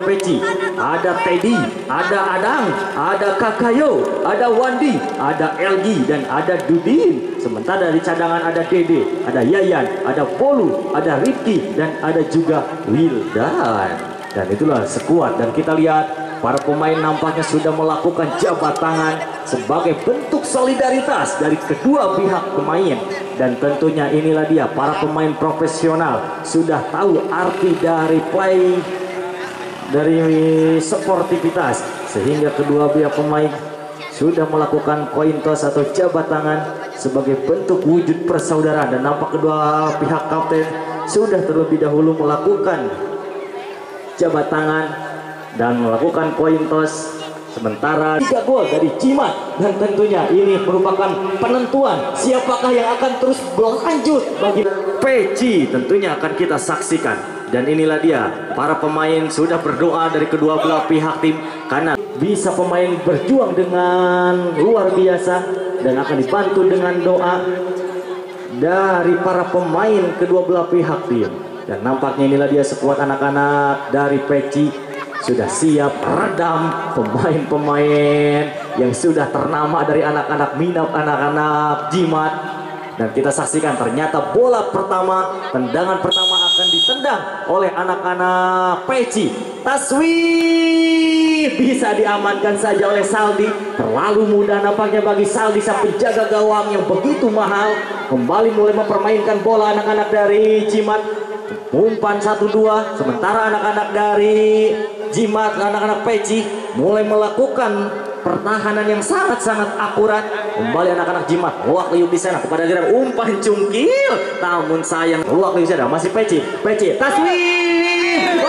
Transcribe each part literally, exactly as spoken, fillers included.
Peci, ada Teddy, ada Adang, ada Kakayo, ada Wandi, ada Elgi, dan ada Dudin. Sementara dari cadangan ada Dede, ada Yayan, ada Polu, ada Rifki, dan ada juga Wildan. Dan itulah sekuat. Dan kita lihat para pemain nampaknya sudah melakukan jabat tangan sebagai bentuk solidaritas dari kedua pihak pemain. Dan tentunya inilah dia, para pemain profesional sudah tahu arti dari play, dari sportivitas, sehingga kedua pihak pemain sudah melakukan coin toss atau jabat tangan sebagai bentuk wujud persaudaraan. Dan nampak kedua pihak kapten sudah terlebih dahulu melakukan jabat tangan dan melakukan coin toss. Sementara tiga gol dari Jimat, dan tentunya ini merupakan penentuan siapakah yang akan terus berlanjut bagi Peci, tentunya akan kita saksikan. Dan inilah dia, para pemain sudah berdoa dari kedua belah pihak tim, karena bisa pemain berjuang dengan luar biasa dan akan dibantu dengan doa dari para pemain kedua belah pihak tim. Dan nampaknya inilah dia sekuat anak-anak dari Peci sudah siap redam pemain-pemain yang sudah ternama dari anak-anak minat, anak-anak Jimat. Dan kita saksikan ternyata bola pertama, tendangan pertama akan ditendang oleh anak-anak Peci. Taswib bisa diamankan saja oleh Saldi. Terlalu mudah nampaknya bagi Saldi, sang penjaga gawang yang begitu mahal. Kembali mulai mempermainkan bola anak-anak dari Jimat. Umpan satu dua, sementara anak-anak dari Jimat, anak-anak Peci mulai melakukan pertahanan yang sangat-sangat akurat. Kembali anak-anak Jimat, luak liuk di sana kepada gerak umpan cungkil, namun sayang luak liuk di sana masih Peci. Peci taswib,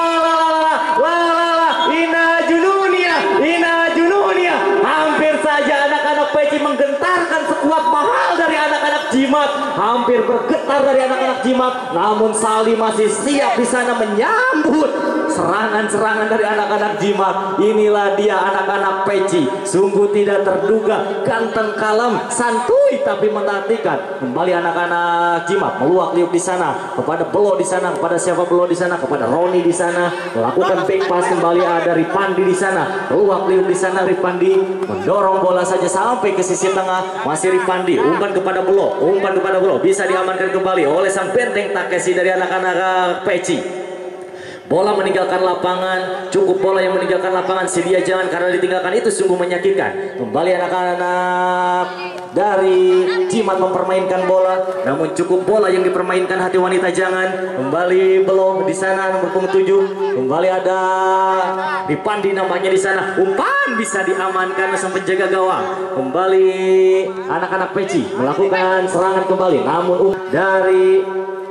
wah wah ina jununia, ina jununia. Hampir saja anak-anak Peci menggentarkan sekuat mahal dari anak-anak Jimat, hampir bergetar dari anak-anak Jimat, namun Saldi masih siap di sana menyambut serangan-serangan dari anak-anak Jimat. Inilah dia anak-anak Peci, sungguh tidak terduga, ganteng, kalem, santuy tapi menantikan. Kembali anak-anak Jimat meluak liuk di sana kepada Belo di sana, kepada siapa Belo di sana, kepada Roni di sana, melakukan back pass. Kembali ada Ripandi di sana, meluak liuk di sana. Ripandi mendorong bola saja sampai ke sisi tengah, masih Ripandi, umpan kepada Belo, umpan kepada Belo, bisa diamankan kembali oleh sang benteng Takeshi dari anak-anak Peci. Bola meninggalkan lapangan, cukup bola yang meninggalkan lapangan, sedia jangan karena ditinggalkan itu sungguh menyakitkan. Kembali anak-anak dari Jimat mempermainkan bola, namun cukup bola yang dipermainkan hati wanita jangan. Kembali belum di sana nomor punggung tujuh, kembali ada Ripandi namanya di sana, umpan bisa diamankan sang penjaga gawang. Kembali anak-anak Peci melakukan serangan kembali, namun um dari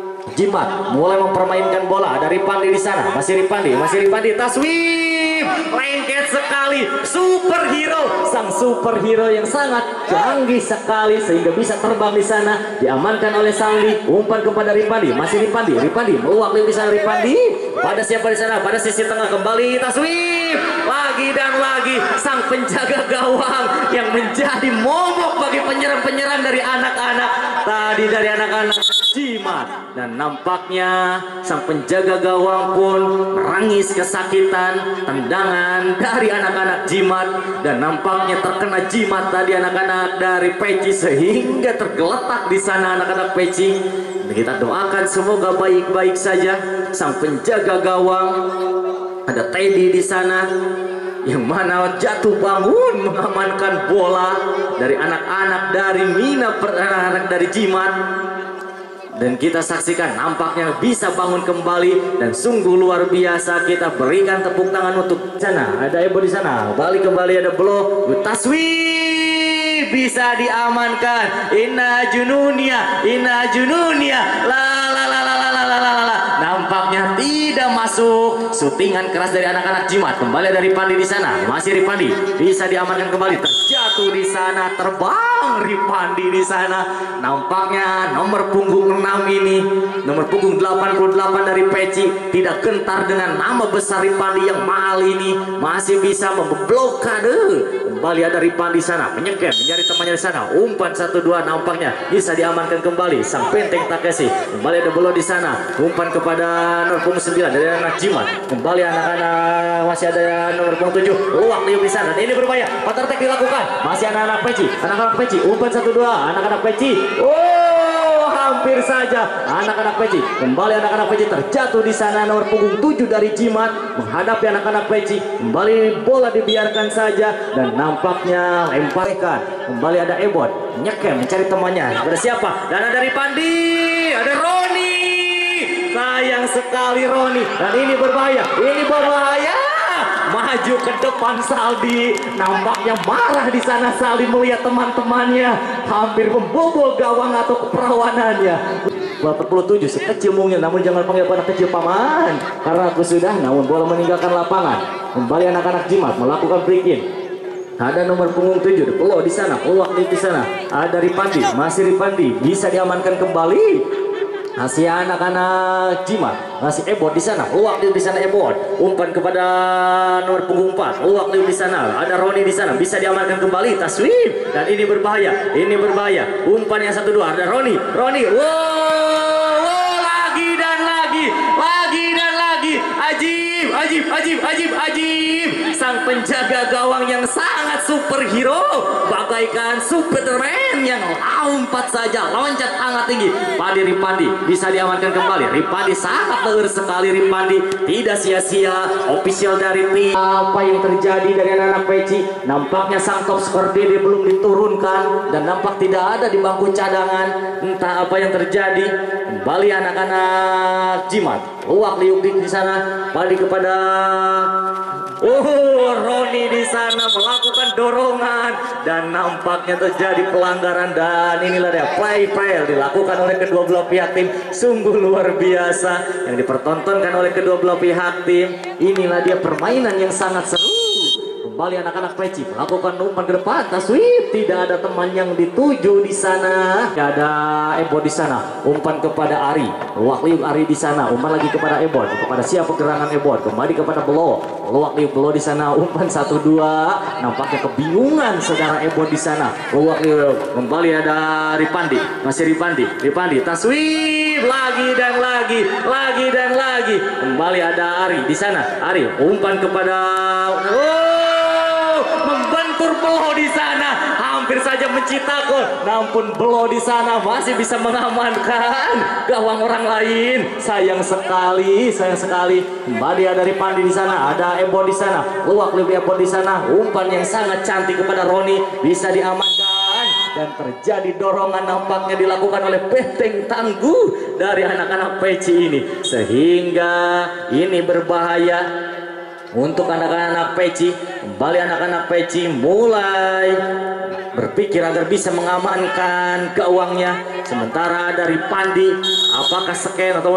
Jimat mulai mempermainkan bola dari Ripandi di sana, masih Ripandi, masih Ripandi, taswib, lengket sekali, superhero, sang superhero yang sangat canggih sekali sehingga bisa terbang di sana, diamankan oleh Saldi, umpan kepada Ripandi, masih Ripandi, Ripandi meluak di sana, Ripandi pada siapa di sana, pada sisi tengah, kembali taswib, lagi dan lagi sang penjaga gawang yang menjadi momok bagi penyerang-penyerang dari anak-anak tadi dari anak-anak Jimat. Dan nampaknya sang penjaga gawang pun merangis kesakitan tendangan dari anak-anak Jimat, dan nampaknya terkena Jimat tadi anak-anak dari Peci sehingga tergeletak di sana anak-anak Peci. Kita doakan semoga baik-baik saja sang penjaga gawang. Ada Teddy di sana yang mana jatuh bangun mengamankan bola dari anak-anak dari Mina, anak-anak dari Jimat. Dan kita saksikan nampaknya bisa bangun kembali dan sungguh luar biasa. Kita berikan tepuk tangan untuk sana. Ada Ebo di sana. Balik kembali ada Belo. Taswib bisa diamankan. Inna jununia, inna jununia. La la la la la la la la la. Nampaknya tidak masuk. Sutingan keras dari anak-anak Jimat. Kembali dari Ripandi di sana. Masih Ripandi bisa diamankan kembali. Terjatuh di sana, terbang terbang Ripandi di sana. Nampaknya nomor punggung enam ini, nomor punggung delapan puluh delapan dari Peci tidak gentar dengan nama besar Ripandi yang mahal ini, masih bisa memblokade. Kembali ada Ripandi sana, menyeker mencari temannya di sana. Umpan satu dua nampaknya bisa diamankan kembali sang Benteng Takeshi. Kembali ada Belo di sana, umpan kepada nomor punggung sembilan dari anak Jimat. Kembali anak-anak, masih ada nomor punggung tujuh Luwak Liuk di sana. Dan ini berbahaya, counter attack dilakukan. Masih anak-anak Peci, anak-anak Peci, umpan satu dua, anak-anak Peci. Oh, hampir saja anak-anak Peci. Kembali anak-anak Peci terjatuh di sana. Nomor punggung tujuh dari Jimat menghadapi anak-anak Peci. Kembali bola dibiarkan saja dan nampaknya lemparkan. Kembali ada Ebot nyekem mencari temannya. Ada siapa? Dan ada Ripandi, ada Roni. Sayang sekali Roni. Dan ini berbahaya, ini berbahaya. Maju ke depan Saldi, nampaknya marah di sana Saldi melihat teman-temannya hampir membobol gawang atau keperawanannya. delapan puluh tujuh sekecil mungkin, namun jangan panggil pada kecil paman karena aku sudah, namun bola meninggalkan lapangan. Kembali anak-anak Jimat melakukan break in. Ada nomor punggung tujuh Pulau di sana, Pulau di sana. Ada Ripandi, masih Ripandi bisa diamankan kembali. Masih anak-anak Jimat, masih Ebot di sana, Luwak Liuk di sana Ebot. Umpan kepada nomor punggung empat, Luwak Liuk di sana. Ada Roni di sana, bisa diamankan kembali. Taswim, dan ini berbahaya, ini berbahaya. Umpan yang satu dua, ada Roni, Roni. Wow, wow, lagi dan lagi, lagi dan lagi. Ajib, ajib, ajib, ajib, ajib. Sang penjaga gawang yang sangat superhero, bagaikan Superman yang lompat saja, loncat sangat tinggi. Padi Ripandi bisa diamankan kembali. Ripandi sangat leher sekali. Ripandi tidak sia-sia. Official dari P. Apa yang terjadi dari anak-anak Peci? Nampaknya sang top skor Dede belum diturunkan dan nampak tidak ada di bangku cadangan. Entah apa yang terjadi. Kembali anak-anak Jimat. Luwak Liuk di sana. Padi kepada Oh, Roni di sana melakukan dorongan dan nampaknya terjadi pelanggaran, dan inilah dia play fail dilakukan oleh kedua belah pihak tim. Sungguh luar biasa yang dipertontonkan oleh kedua belah pihak tim. Inilah dia permainan yang sangat seru. Kembali anak-anak Peci melakukan umpan ke depan. Taswib, tidak ada teman yang dituju di sana. Ada Ebot di sana. Umpan kepada Ari. Luwak Liuk Ari di sana. Umpan lagi kepada Ebot. Kepada siapa gerangan Ebot? Kembali kepada Belo. Luwak Liuk Belo di sana. Umpan satu dua. Nampaknya kebingungan saudara Ebot di sana. Luwak Liuk. Kembali ada Ripandi. Masih Ripandi. Ripandi. Taswib lagi dan lagi, lagi dan lagi. Kembali ada Ari di sana. Ari umpan kepada oh, membentur Belo di sana, hampir saja mencetak gol. Namun Belo di sana masih bisa mengamankan gawang orang lain. Sayang sekali, sayang sekali. Kembali ada Ripandi di sana, ada Ebot di sana. Luwak Liuk Ebot di sana. Umpan yang sangat cantik kepada Roni bisa diamankan. Dan terjadi dorongan nampaknya dilakukan oleh Benteng tangguh dari anak-anak Peci ini, sehingga ini berbahaya untuk anak-anak Peci. Kembali anak-anak Peci mulai berpikir agar bisa mengamankan gawangnya. Sementara dari Pandi, apakah scan atau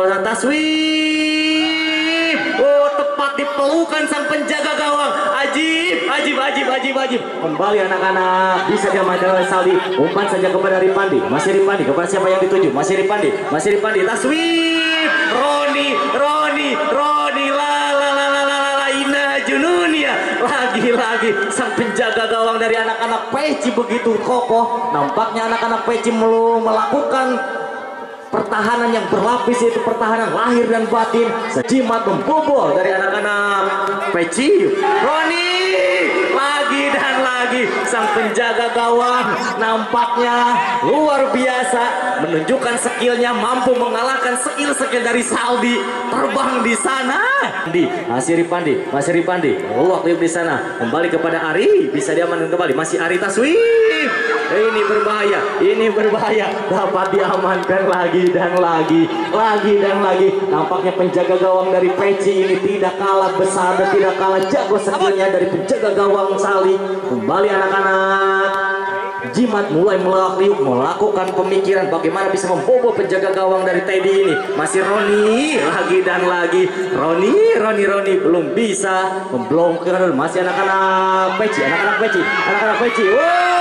taswib? Oh, tepat dipelukan sang penjaga gawang. Ajib, ajib, ajib, ajib, ajib. Kembali anak-anak bisa diamankan oleh Saldi. Umpan saja kepada Ripandi. Masih Ripandi, kepada siapa yang dituju? Masih Ripandi, masih Ripandi. Taswib. Roni, Roni, Roni. La la la la la la ina jununia. Lagi-lagi sang penjaga gawang dari anak-anak Peci begitu kokoh. Nampaknya anak-anak Peci belum melakukan pertahanan yang berlapis, yaitu pertahanan lahir dan batin. Jimat membobol dari anak-anak Peci. Roni lagi dan lagi sang penjaga gawang nampaknya luar biasa, menunjukkan skillnya, mampu mengalahkan skill-skill dari Saldi. Terbang di sana. Di masih Ripandi, masih Ripandi. Luwak Liuk di sana. Kembali kepada Ari, bisa diamankan kembali. Masih Ari Taswib. Ini berbahaya, ini berbahaya. Dapat diamankan lagi dan lagi, lagi dan lagi. Nampaknya penjaga gawang dari Peci ini tidak kalah besar dan tidak kalah jago skillnya dari penjaga gawang Saldi. Kembali anak-anak Jimat mulai melakukan pemikiran bagaimana bisa membobol penjaga gawang dari Teddy ini. Masih Roni lagi dan lagi. Roni, Roni, Roni belum bisa memblokir. Masih anak-anak Peci, anak-anak Peci, anak-anak Peci. Wow,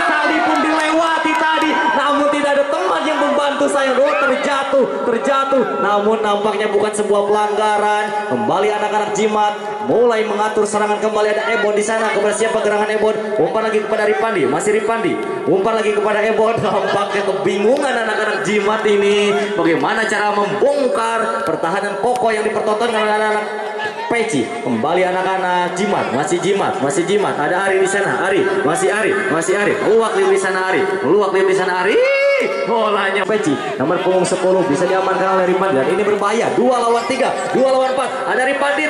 Saldi pun dilewati tadi, namun tidak ada teman yang membantu saya. Oh, terjatuh, terjatuh. Namun nampaknya bukan sebuah pelanggaran. Kembali anak-anak Jimat mulai mengatur serangan kembali. Ada Ebon di sana, kepada siapa gerangan Ebon? Umpan lagi kepada Ripandi, masih Ripandi. Umpan lagi kepada Ebon. Nampaknya kebingungan anak-anak Jimat ini. Bagaimana cara membongkar pertahanan kokoh yang dipertontonkan oleh anak-anak Peci. Kembali anak-anak Jimat, masih Jimat, masih Jimat. Ada Ari di sana, Ari, masih Ari, masih Ari. Meluak di sana Ari, meluak di sana Ari. Bolanya Peci, nomor punggung sepuluh bisa diamankan oleh Ripandi dan ini berbahaya. Dua lawan tiga, dua lawan empat. Ada Ripandi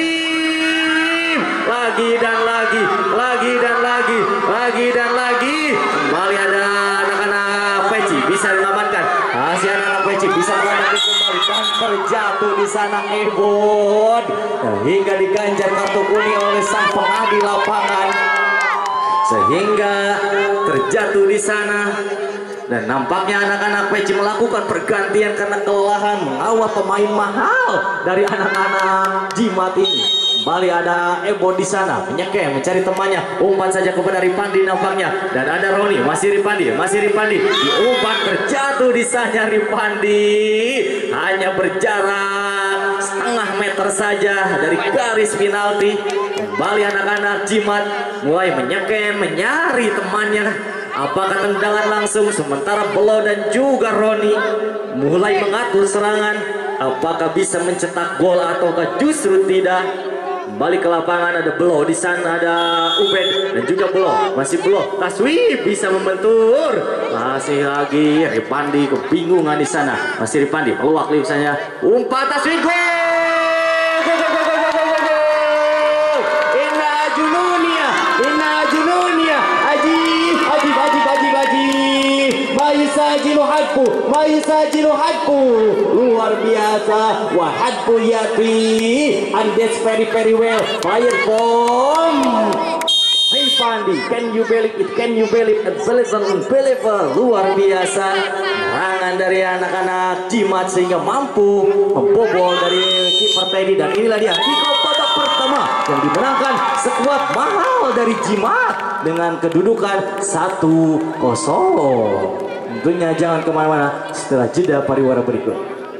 taswim. Lagi dan lagi, lagi dan lagi, lagi dan lagi. Kembali ada anak-anak Peci bisa diamankan. Masih anak-anak Peci bisa mengamankan kembali dan terjatuh di sana Ebon hingga diganjar kartu kuning oleh sang pengadil lapangan sehingga terjatuh di sana. Dan nampaknya anak-anak Peci melakukan pergantian karena kelelahan mengawal pemain mahal dari anak-anak Jimat ini. Kembali ada Ebon di sana menyekem mencari temannya, umpan saja kepada Ripandi nampaknya, dan ada Roni, masih Ripandi, masih Ripandi, diumpan terjatuh di sana Ripandi, hanya berjarak setengah meter saja dari garis penalti. Kembali anak-anak Jimat mulai menyekem menyari temannya. Apakah tendangan langsung, sementara Belo dan juga Roni mulai mengatur serangan. Apakah bisa mencetak gol ataukah justru tidak? Kembali ke lapangan ada Belo di sana, ada Ubed dan juga Belo, masih Belo. Taswib bisa membentur. Masih lagi Ripandi kebingungan di sana. Masih Ripandi peluang misalnya. Umpan Taswib gol. Gol gol gol gol gol gol gol. Inna Jununia, Inna Jununia. Aji Aji Aji Aji Aji. Maisajilu hadku, Maisajilu hadku. Luar biasa. Wa hadku yati. And that's very very well. Fire bomb. Ripandi, can you believe it? Can you believe it? Unbelievable, unbelievable. Luar biasa. Serangan dari anak-anak Jimat sehingga mampu membobol dari kiper Teddy, dan inilah dia kick off babak pertama yang dimenangkan skuad mahal dari Jimat dengan kedudukan satu kosong. Tentunya jangan kemana-mana setelah jeda pariwara berikut.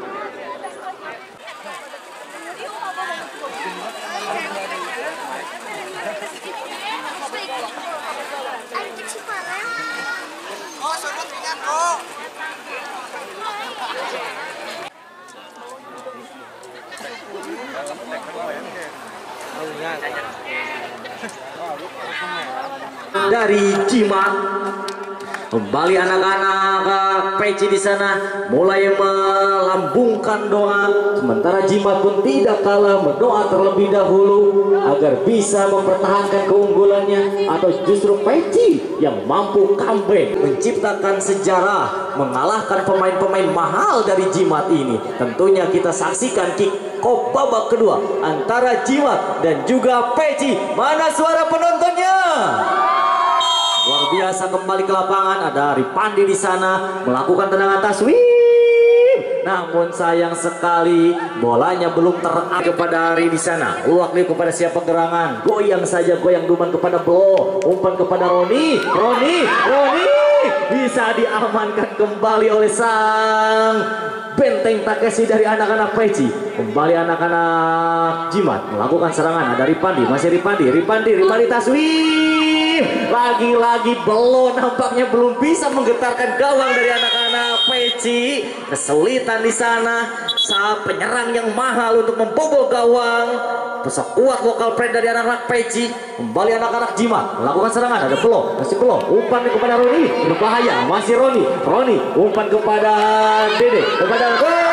Dari Jimat kembali anak-anak Peci di sana mulai melambungkan doa, sementara Jimat pun tidak kalah berdoa terlebih dahulu agar bisa mempertahankan keunggulannya, atau justru Peci yang mampu comeback menciptakan sejarah mengalahkan pemain-pemain mahal dari Jimat ini. Tentunya kita saksikan kick off babak kedua antara Jimat dan juga Peci. Mana suara penontonnya? Luar biasa. Kembali ke lapangan ada Ripandi di sana melakukan tendangan taswib. Namun sayang sekali bolanya belum terarah kepada Ari di sana. Luak kepada siapa gerangan? Goyang saja, goyang duman kepada Blo. Umpan kepada Roni. Roni, Roni bisa diamankan kembali oleh sang benteng Takeshi dari anak-anak Peci. Kembali anak-anak Jimat melakukan serangan. Ada Ripandi, masih Ripandi, Ripandi, Ripandi taswib. Lagi-lagi Belo nampaknya belum bisa menggetarkan gawang dari anak-anak Peci. Kesulitan di sana saat penyerang yang mahal untuk membobol gawang. Pesekuat lokal pride dari anak-anak Peci. Kembali anak-anak Jimat melakukan serangan. Ada Belo, masih Belo. Umpan kepada Roni, berbahaya. Masih Roni, Roni umpan kepada Dede, kepada gol.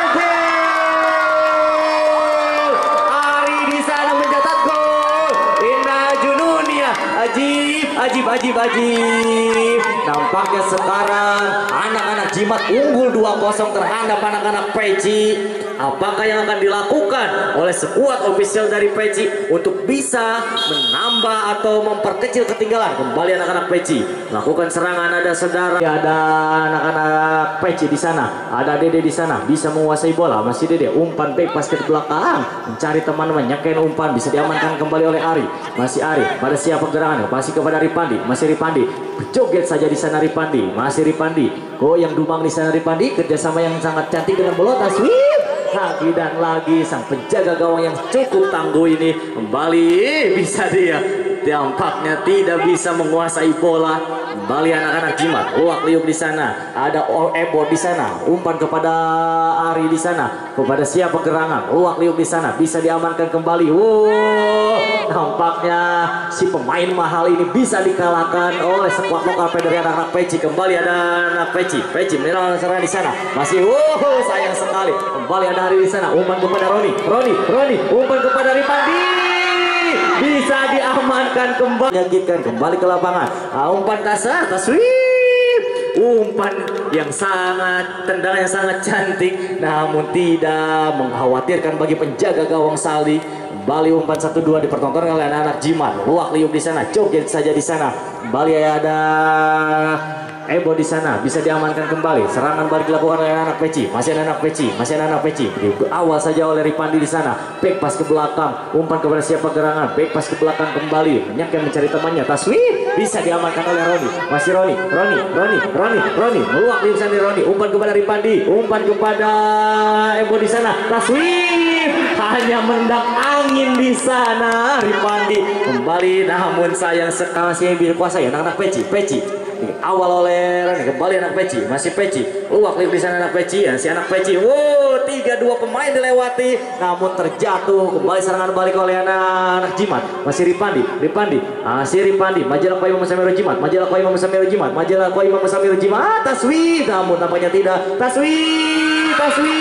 Ari di sana mencetak gol. Indah Jununia, Ajib, Ajib, Ajib, Ajib. Nampaknya sekarang anak-anak Jimat unggul dua kosong terhadap anak-anak Peci. apakah yang akan dilakukan oleh skuad official dari Peci untuk bisa menambah atau memperkecil ketinggalan. Kembali anak-anak Peci lakukan serangan, ada saudara, ada anak-anak Peci di sana, ada Dede di sana, bisa menguasai bola, masih Dede umpan back pas ke belakang, mencari teman-teman, nyekain umpan, bisa diamankan kembali oleh Ari, masih Ari, pada siapa gerangan, masih kepada Ripandi, masih Ripandi, joget saja di sana Ripandi, masih Ripandi, goyang dumang di sana Ripandi, kerjasama yang sangat cantik dengan bola, taswir lagi dan lagi sang penjaga gawang yang cukup tangguh ini kembali bisa dia tampaknya tidak bisa menguasai bola. Kembali anak-anak Jimat, luak liuk di sana, ada Ebo di sana, umpan kepada Ari di sana, kepada siapa gerangan, luak liuk di sana, bisa diamankan kembali. Wow, nampaknya si pemain mahal ini bisa dikalahkan oleh skuad lokal dari anak-anak Peci. Kembali ada anak Peci, Peci menyerang serangan di sana, masih wow sayang sekali. Kembali ada Ari di sana, umpan kepada Roni, Roni, Roni, umpan kepada Ripandi, bisa diamankan kembali, menyakitkan kembali ke lapangan. Ah, umpan tasar, taswib, umpan yang sangat tendangan yang sangat cantik, namun tidak mengkhawatirkan bagi penjaga gawang Saldi. Kembali umpan satu dua dipertontonkan oleh anak-anak Jimat, luak liuk di sana, joget saja di sana. Kembali ada Ebo di sana, bisa diamankan kembali. Serangan balik dilakukan oleh anak Peci, masih anak Peci, masih anak Peci. Awal saja oleh Ripandi di sana, back pas ke belakang, umpan kepada siapa gerangan, back pas ke belakang kembali, menyakkan mencari temannya, taswib, bisa diamankan oleh Roni, masih Roni, Roni, Roni, Roni, Roni, meluak di sana Roni, umpan kepada Ripandi, umpan kepada Ebo di sana, taswib, hanya mendak angin di sana Ripandi kembali, namun sayang sekali berkuasa ya anak-anak Peci, Peci. Awal oleh Rani, kembali anak Peci, masih Peci, luak liuk di sana anak Peci, ya si anak Peci, wow tiga dua pemain dilewati, namun terjatuh. Kembali serangan balik oleh anak, anak Jimat, masih Ripandi, Ripandi, masih Ripandi, majalah Koi Imam Samiru Jimat, majalah Koi Imam Samiru Jimat, majalah Koi Imam Samiru Jimat, taswib, namun nampaknya tidak, taswib,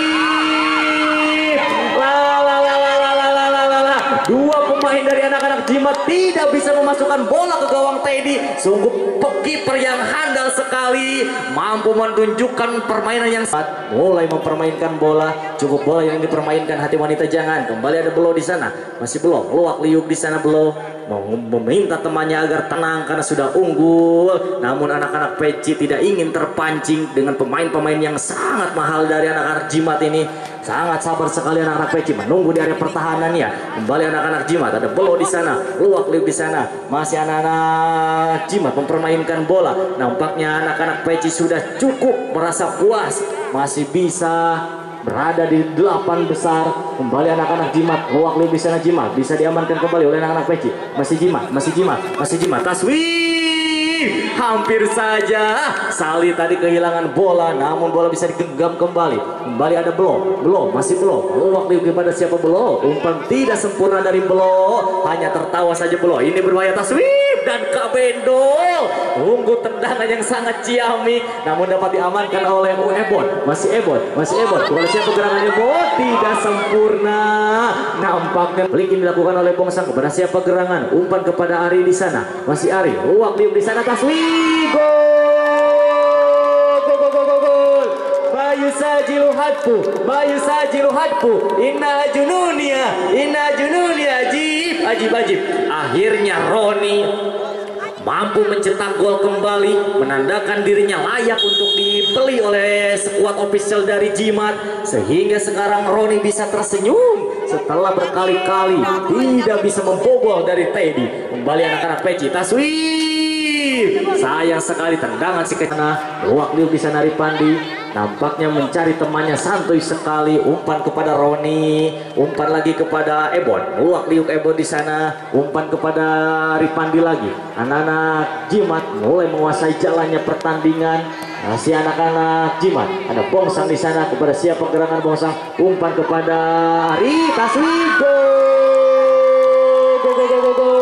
taswib, la la la la la la la la la, dua pemain dari anak-anak Jimat tidak bisa memasukkan bola ke gawang Teddy. Sungguh kiper yang handal sekali, mampu menunjukkan permainan yang saat mulai mempermainkan bola. Cukup bola yang dipermainkan hati wanita jangan. Kembali ada Belo di sana, masih Belo, luak liuk di sana Belo, meminta temannya agar tenang karena sudah unggul. Namun anak-anak Peci tidak ingin terpancing dengan pemain-pemain yang sangat mahal dari anak-anak Jimat ini. Sangat sabar sekali anak-anak Peci menunggu di area pertahanannya. Kembali anak-anak Jimat, ada Belo di sana, luak liuk di sana, masih anak-anak Jimat mempermainkan bola. Nampaknya anak-anak Peci sudah cukup merasa puas, masih bisa berada di delapan besar. Kembali anak-anak Jimat, luak liuk di sana Jimat, bisa diamankan kembali oleh anak-anak Peci. Masih Jimat, masih Jimat, masih Jimat, taswib, hampir saja Sali tadi kehilangan bola, namun bola bisa digenggam kembali. Kembali ada Belo, Belo, masih Belo, luak liuk kepada siapa Belo, umpan tidak sempurna dari Belo, hanya tertawa saja Belo. Ini berbahaya, taswib, dan Kabendol tunggu tendangan yang sangat ciamik, namun dapat diamankan oleh Ebon, masih Ebon, masih Ebon, kepada siapa gerangan Ebon, tidak sempurna. Nampaknya balik ini dilakukan oleh Bongsang kepada siapa gerangan, umpan kepada Ari di sana, masih Ari, luak liuk di sana, taswib, gol, gol, gol, gol, gol. Bayu sajilu hadpu, Bayu sajilu hadpu, inna jununia, inna jununia, ajib, ajib, ajib. Akhirnya Roni mampu mencetak gol kembali, menandakan dirinya layak untuk dibeli oleh skuad official dari Jimat, sehingga sekarang Roni bisa tersenyum setelah berkali-kali tidak bisa membobol dari Teddy. Kembali anak-anak Peci, taswib, sayang sekali tendangan si kena, luak liuk di sana Ripandi. Nampaknya mencari temannya, santuy sekali, umpan kepada Roni, umpan lagi kepada Ebon, luak liuk Ebon di sana, umpan kepada Ripandi lagi. Anak-anak Jimat mulai menguasai jalannya pertandingan. Masih anak-anak Jimat, ada Bongsang di sana, kepada siapa gerangan Bongsang, umpan kepada Ari, taswib, gol, gol, gol, gol, gol.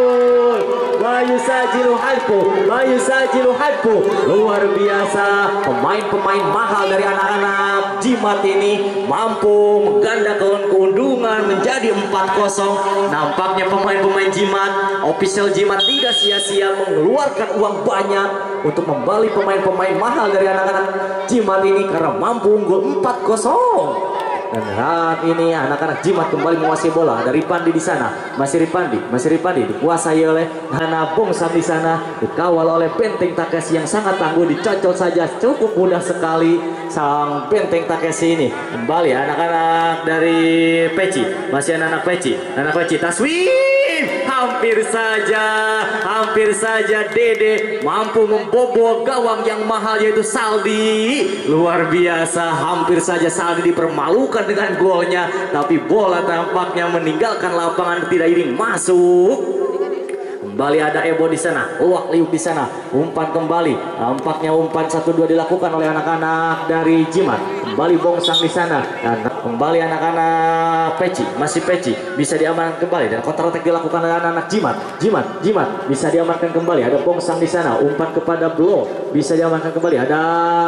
Bayu sajilu hadpu, Bayu sajilu hadpu, luar biasa. Pemain-pemain mahal dari anak-anak Jimat ini mampu menggandakan keuntungan menjadi empat kosong. Nampaknya pemain-pemain Jimat, official Jimat tidak sia-sia mengeluarkan uang banyak untuk membeli pemain-pemain mahal dari anak-anak Jimat ini karena mampu unggul empat kosong. Dan saat ini anak-anak Jimat kembali menguasai bola. Ada Ripandi di sana, masih Ripandi, masih Ripandi dikuasai oleh Hana Bongsam di sana, dikawal oleh Benteng Takeshi yang sangat tangguh, dicocol saja cukup mudah sekali sang Benteng Takeshi ini. Kembali anak-anak dari Peci, masih anak-anak Peci, anak Peci taswim, hampir saja, hampir saja Dede mampu membobol gawang yang mahal yaitu Saldi. Luar biasa, hampir saja Saldi dipermalukan dengan golnya, tapi bola tampaknya meninggalkan lapangan, tidak ingin masuk. Kembali ada Ebo di sana, Uwak Liuk di sana, umpan kembali. Tampaknya umpan satu dua dilakukan oleh anak-anak dari Jimat. Kembali Bongsang di sana dan kembali anak-anak Peci, masih Peci bisa diamankan kembali dan counter attack dilakukan oleh anak-anak Jimat. Jimat, Jimat bisa diamankan kembali. Ada Bongsang di sana, umpan kepada Blow bisa diamankan kembali. Ada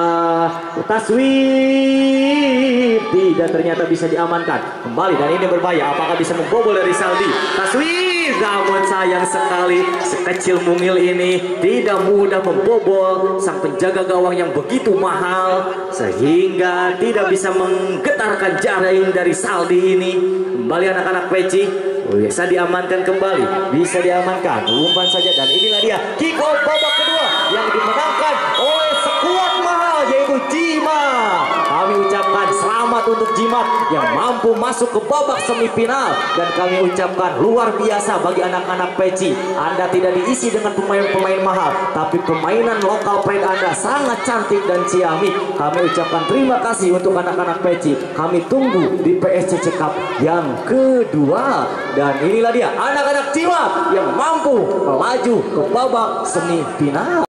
Taswim, tidak, ternyata bisa diamankan kembali dan ini berbahaya. Apakah bisa membobol dari Saldi? Taswim, namun sayang sekali sekecil mungil ini tidak mudah membobol sang penjaga gawang yang begitu mahal sehingga tidak bisa menggetarkan jaring dari Saldi ini. Kembali anak-anak Peci bisa diamankan kembali, bisa diamankan, umpan saja dan inilah dia kick off babak kedua yang dimenangkan oleh skuad mahal yaitu Jimat. Kami ucapkan selamat untuk Jimat yang mampu masuk ke babak semifinal dan kami ucapkan luar biasa bagi anak-anak Peci. Anda tidak diisi dengan pemain-pemain mahal, tapi permainan lokal pride Anda sangat cantik dan ciamik. Kami ucapkan terima kasih untuk anak-anak Peci. Kami tunggu di P S C C Cup yang kedua. Dan inilah dia anak-anak Jimat yang mampu melaju ke babak semifinal.